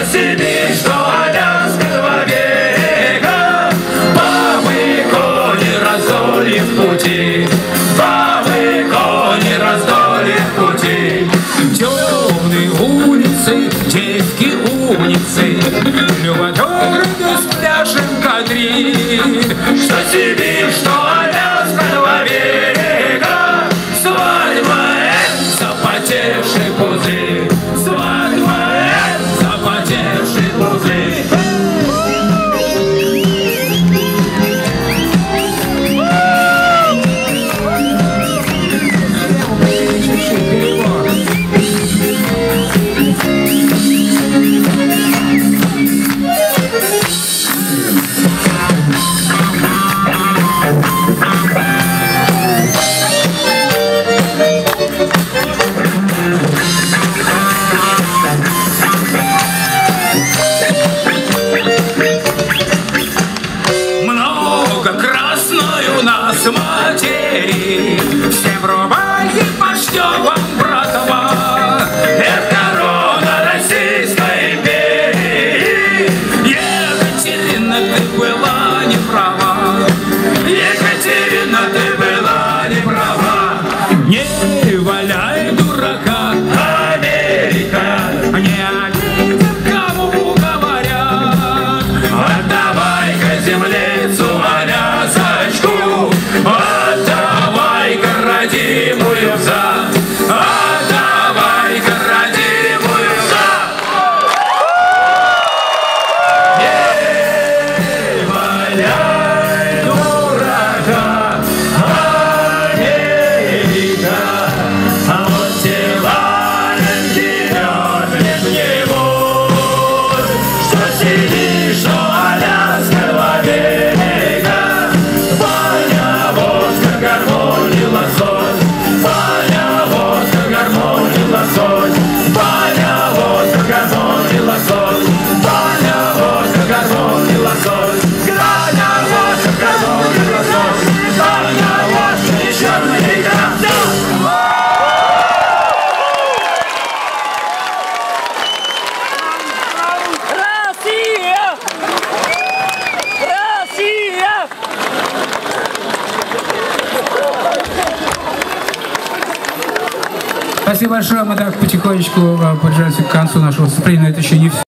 Сибирь, что Аляска, берега, бабы, кони, раздолье в пути, бабы, кони, раздолье в пути. Темные улицы, девки умницы, любовь с пляжем кадриль. Что Сибирь, что Аляска, два берега, свадьба — это запотевший пузырь, свадьба — это запотевший пузырь. Матери, все в рубахе по штёпам, братова. Это корона Российской империи. Екатерина, ты была не права. Екатерина, ты была не права. Не валяй дурака, Америка, не они кому говорят. Отдавай-ка землицу, Алясочку, отдавай-ка родимую взад, отдавай-ка родимую взад. Не валяй дурака, Америка, а вот Севаленки лёд нибудь, что сидишь, что Аляска, два берега, баня, водка, гармония, лосось, баня, водка, гармония, лосось, баня, водка, гармония, лосось, баня, водка, гармония, лосось, баня, водка, гармония, лосось, баня, водка, и черная икра. Россия! Россия! Спасибо большое. Мы так потихонечку подбираемся к концу нашего выступления, но это еще не все.